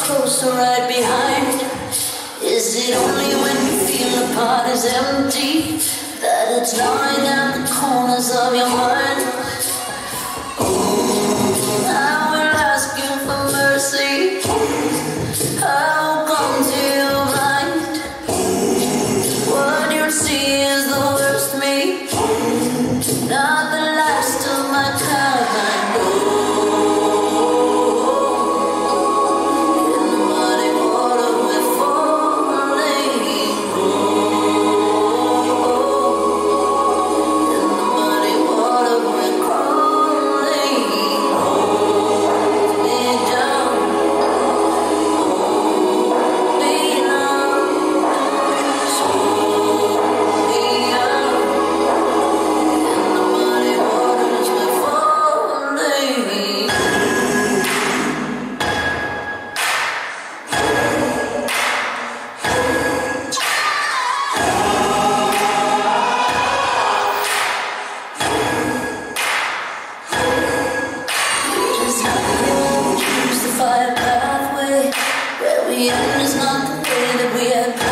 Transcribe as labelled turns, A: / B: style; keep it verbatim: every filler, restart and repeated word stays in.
A: closer right behind. Is it only when you feel the part is empty that it's gnawing at the corners of your mind? Oh, I will ask you for mercy. How come you're blind? What you see is the worst me, not the last of my kind. In the muddy water we're falling. In the muddy water we're crawling. Hold me down. Hold me down. Hold me down. In the muddy waters we're falling. Just choose the fire pathway. Where we end is not the way that we had planned.